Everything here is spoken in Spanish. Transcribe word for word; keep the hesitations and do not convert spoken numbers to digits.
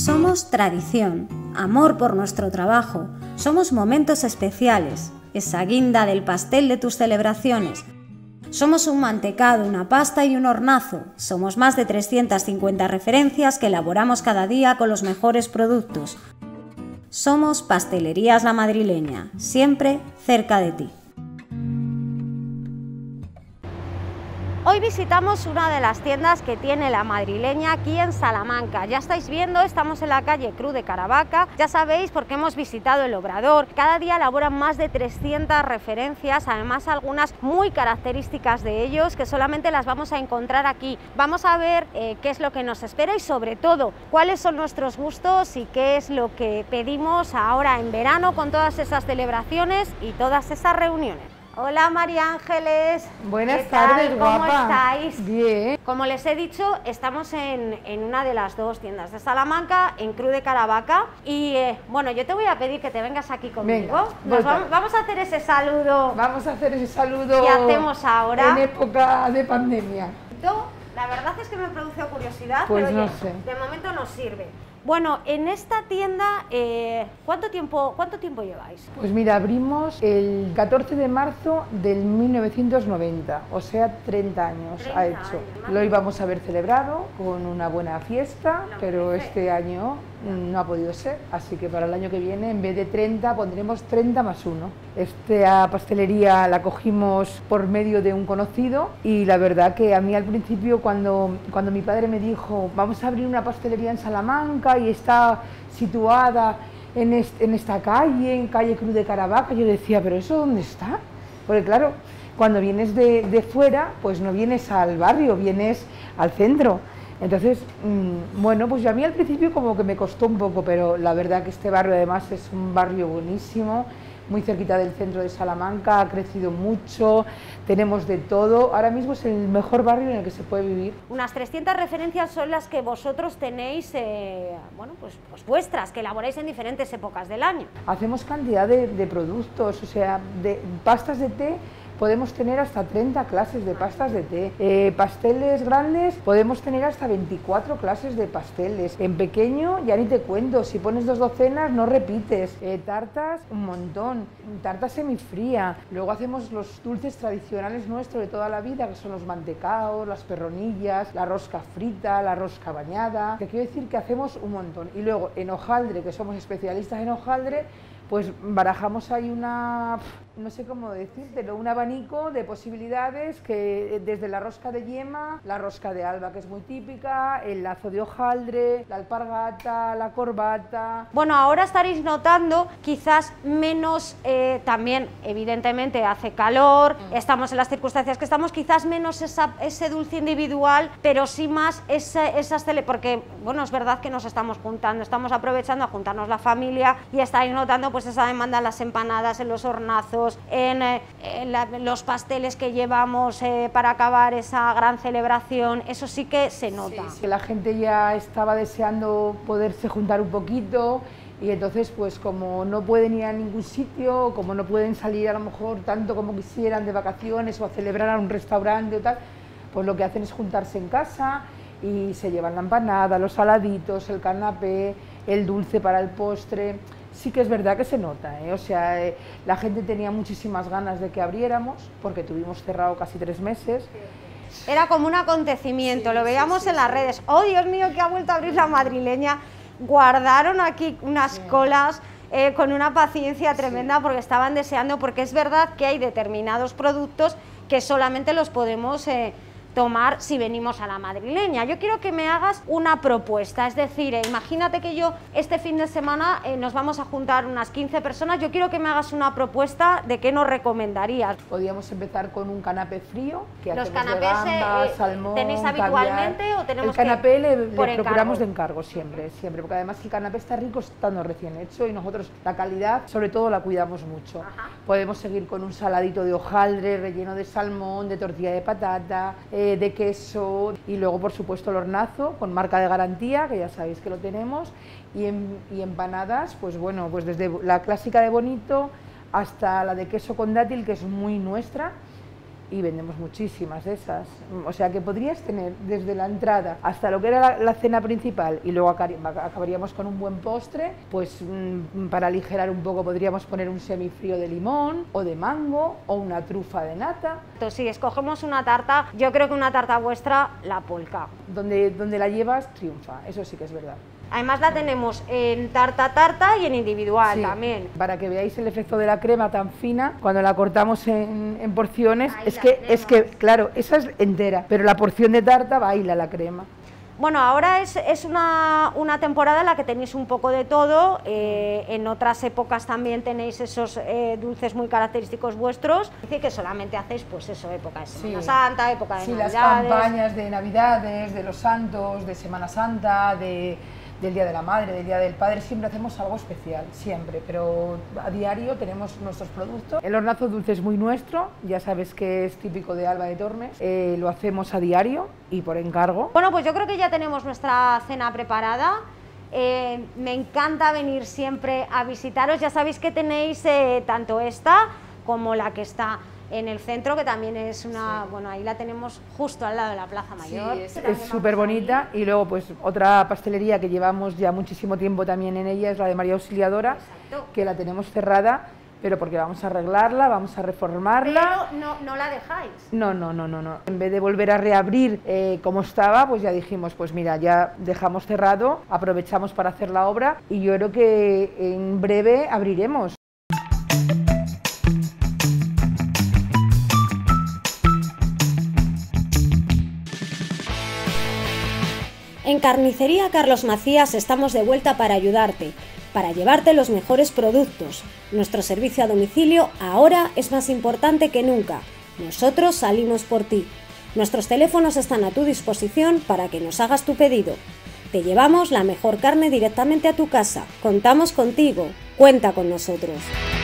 Somos tradición, amor por nuestro trabajo, somos momentos especiales, esa guinda del pastel de tus celebraciones. Somos un mantecado, una pasta y un hornazo. Somos más de trescientas cincuenta referencias que elaboramos cada día con los mejores productos. Somos Pastelerías La Madrileña, siempre cerca de ti. Hoy visitamos una de las tiendas que tiene La Madrileña aquí en Salamanca. Ya estáis viendo, estamos en la calle Cruz de Caravaca. Ya sabéis porque hemos visitado el obrador. Cada día elaboran más de trescientas referencias, además algunas muy características de ellos que solamente las vamos a encontrar aquí. Vamos a ver eh, qué es lo que nos espera y sobre todo cuáles son nuestros gustos y qué es lo que pedimos ahora en verano con todas esas celebraciones y todas esas reuniones. Hola María Ángeles. Buenas ¿Qué tal? tardes, ¿Cómo guapa? estáis? Bien. Como les he dicho, estamos en, en una de las dos tiendas de Salamanca, en Cruz de Caravaca. Y eh, bueno, yo te voy a pedir que te vengas aquí conmigo. Venga, Nos voy vamos, vamos a hacer ese saludo Vamos a hacer ese saludo que hacemos ahora. en época de pandemia. Yo, la verdad es que me produce curiosidad, Pues pero no oye, sé. de momento nos sirve. Bueno, en esta tienda, eh, ¿cuánto tiempo, ¿cuánto tiempo lleváis? Pues mira, abrimos el catorce de marzo del mil novecientos noventa, o sea, treinta años treinta ha hecho. años, Lo íbamos a haber celebrado con una buena fiesta, Lo pero merece. este año no ha podido ser, así que para el año que viene, en vez de treinta, pondremos treinta más uno. Esta pastelería la cogimos por medio de un conocido y la verdad que a mí al principio, cuando, cuando mi padre me dijo, vamos a abrir una pastelería en Salamanca y está situada en, est en esta calle, en calle Cruz de Caravaca, yo decía, ¿pero eso dónde está? Porque claro, cuando vienes de, de fuera, pues no vienes al barrio, vienes al centro. Entonces, mmm, bueno, pues yo a mí al principio como que me costó un poco, pero la verdad que este barrio además es un barrio buenísimo, muy cerquita del centro de Salamanca, ha crecido mucho, tenemos de todo, ahora mismo es el mejor barrio en el que se puede vivir. Unas trescientas referencias son las que vosotros tenéis, eh, bueno, pues, pues vuestras, que elaboráis en diferentes épocas del año. Hacemos cantidad de, de productos, o sea, de pastas de té. Podemos tener hasta treinta clases de pastas de té. Eh, pasteles grandes, podemos tener hasta veinticuatro clases de pasteles. En pequeño, ya ni te cuento, si pones dos docenas no repites. Eh, tartas, un montón. Tarta semifría. Luego hacemos los dulces tradicionales nuestros de toda la vida, que son los mantecaos, las perronillas, la rosca frita, la rosca bañada. Te quiero decir que hacemos un montón. Y luego en hojaldre, que somos especialistas en hojaldre, pues barajamos ahí una, no sé cómo decírtelo, un abanico de posibilidades que desde la rosca de yema, la rosca de alba que es muy típica, el lazo de hojaldre, la alpargata, la corbata. Bueno, ahora estaréis notando quizás menos, eh, también evidentemente hace calor, mm. estamos en las circunstancias que estamos, quizás menos esa, ese dulce individual, pero sí más ese, esas tele, porque bueno, es verdad que nos estamos juntando, estamos aprovechando a juntarnos la familia y estáis notando pues esa demanda en las empanadas, en los hornazos, en, eh, en la, los pasteles que llevamos eh, para acabar esa gran celebración, eso sí que se nota. Sí, sí, la gente ya estaba deseando poderse juntar un poquito y entonces pues como no pueden ir a ningún sitio, como no pueden salir a lo mejor tanto como quisieran de vacaciones o a celebrar a un restaurante o tal, pues lo que hacen es juntarse en casa y se llevan la empanada, los saladitos, el canapé, el dulce para el postre. Sí que es verdad que se nota, ¿eh? O sea, eh, la gente tenía muchísimas ganas de que abriéramos, porque tuvimos cerrado casi tres meses. Era como un acontecimiento, sí, lo veíamos sí, sí, en las sí. redes. ¡Oh, Dios mío, que ha vuelto a abrir La Madrileña! Guardaron aquí unas sí. colas eh, con una paciencia tremenda sí. porque estaban deseando, porque es verdad que hay determinados productos que solamente los podemos Eh, tomar si venimos a La Madrileña. Yo quiero que me hagas una propuesta, es decir, eh, imagínate que yo este fin de semana eh, nos vamos a juntar unas quince personas, yo quiero que me hagas una propuesta de qué nos recomendarías. Podríamos empezar con un canapé frío, que los hacemos canapés de gamba, eh, salmón, ¿tenéis habitualmente caviar. o tenemos el canapé que, le, le por procuramos encargo? de encargo siempre, siempre, porque además el canapé está rico estando recién hecho y nosotros la calidad sobre todo la cuidamos mucho. Ajá. Podemos seguir con un saladito de hojaldre relleno de salmón, de tortilla de patata, eh, de queso y luego por supuesto el hornazo con marca de garantía, que ya sabéis que lo tenemos, y, en, y empanadas, pues bueno, pues desde la clásica de bonito hasta la de queso con dátil, que es muy nuestra, y vendemos muchísimas de esas. O sea que podrías tener desde la entrada hasta lo que era la, la cena principal y luego acabaríamos con un buen postre, pues mmm, para aligerar un poco podríamos poner un semifrío de limón o de mango o una trufa de nata. Entonces, si escogemos una tarta, yo creo que una tarta vuestra, la Polka. Donde, donde la llevas triunfa, eso sí que es verdad. Además la tenemos en tarta tarta y en individual, sí, también. Para que veáis el efecto de la crema tan fina, cuando la cortamos en, en porciones, es que, es que, claro, esa es entera, pero la porción de tarta baila la crema. Bueno, ahora es, es una, una temporada en la que tenéis un poco de todo, eh, en otras épocas también tenéis esos eh, dulces muy característicos vuestros, dice que solamente hacéis pues eso, época de Semana sí. Santa, época de sí, Navidades. Las campañas de Navidades, de los Santos, de Semana Santa, de... del Día de la Madre, del Día del Padre, siempre hacemos algo especial, siempre, pero a diario tenemos nuestros productos. El hornazo dulce es muy nuestro, ya sabes que es típico de Alba de Tormes, eh, lo hacemos a diario y por encargo. Bueno, pues yo creo que ya tenemos nuestra cena preparada. Eh, me encanta venir siempre a visitaros, ya sabéis que tenéis eh, tanto esta como la que está en el centro, que también es una, sí. bueno, ahí la tenemos justo al lado de la Plaza Mayor. Sí, es súper bonita. Y luego pues otra pastelería que llevamos ya muchísimo tiempo también en ella es la de María Auxiliadora. Exacto. Que la tenemos cerrada, pero porque vamos a arreglarla, vamos a reformarla. Pero no, no la dejáis. No, no, no, no, no. En vez de volver a reabrir eh, como estaba, pues ya dijimos, pues mira, ya dejamos cerrado, aprovechamos para hacer la obra y yo creo que en breve abriremos. En Carnicería Carlos Macías estamos de vuelta para ayudarte, para llevarte los mejores productos. Nuestro servicio a domicilio ahora es más importante que nunca. Nosotros salimos por ti. Nuestros teléfonos están a tu disposición para que nos hagas tu pedido. Te llevamos la mejor carne directamente a tu casa. Contamos contigo. Cuenta con nosotros.